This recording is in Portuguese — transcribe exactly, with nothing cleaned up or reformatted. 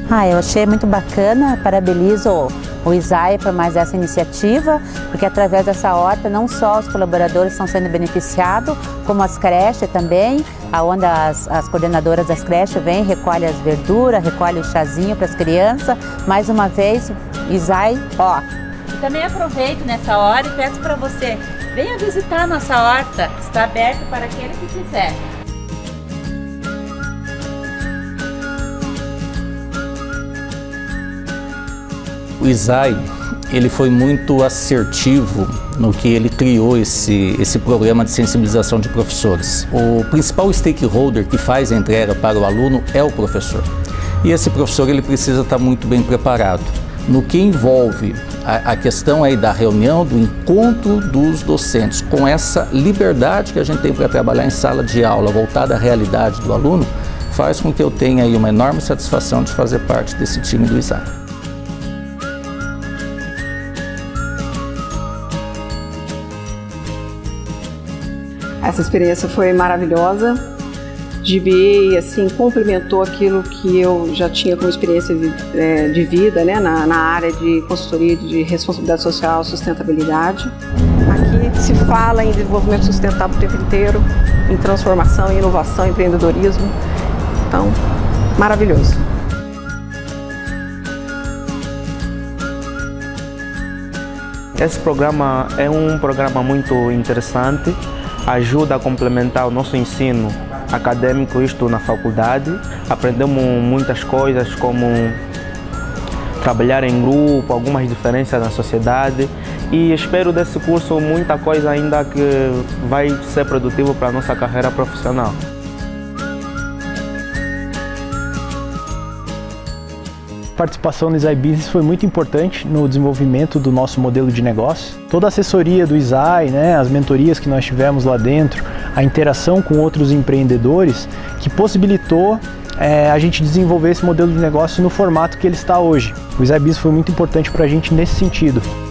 Ah, eu achei muito bacana, parabenizo o Isai por mais essa iniciativa, porque através dessa horta não só os colaboradores estão sendo beneficiados, como as creches também, onde as, as coordenadoras das creches vêm, recolhem as verduras, recolhem o chazinho para as crianças. Mais uma vez, Isai, ó. E também aproveito nessa hora e peço para você, venha visitar a nossa horta, está aberto para aquele que quiser. O Isai, ele foi muito assertivo no que ele criou esse, esse programa de sensibilização de professores. O principal stakeholder que faz a entrega para o aluno é o professor. E esse professor ele precisa estar muito bem preparado. No que envolve a, a questão aí da reunião, do encontro dos docentes, com essa liberdade que a gente tem para trabalhar em sala de aula, voltada à realidade do aluno, faz com que eu tenha aí uma enorme satisfação de fazer parte desse time do Isai. Essa experiência foi maravilhosa. G B A assim, complementou aquilo que eu já tinha como experiência de, é, de vida, né, na, na área de consultoria de responsabilidade social e sustentabilidade. Aqui se fala em desenvolvimento sustentável o tempo inteiro, em transformação, em inovação, empreendedorismo. Então, maravilhoso. Esse programa é um programa muito interessante. Ajuda a complementar o nosso ensino acadêmico, isto na faculdade. Aprendemos muitas coisas como trabalhar em grupo, algumas diferenças na sociedade e espero desse curso muita coisa ainda que vai ser produtivo para a nossa carreira profissional. A participação no Isai Business foi muito importante no desenvolvimento do nosso modelo de negócio. Toda a assessoria do Isai, né, as mentorias que nós tivemos lá dentro, a interação com outros empreendedores, que possibilitou é, a gente desenvolver esse modelo de negócio no formato que ele está hoje. O Isai Business foi muito importante para a gente nesse sentido.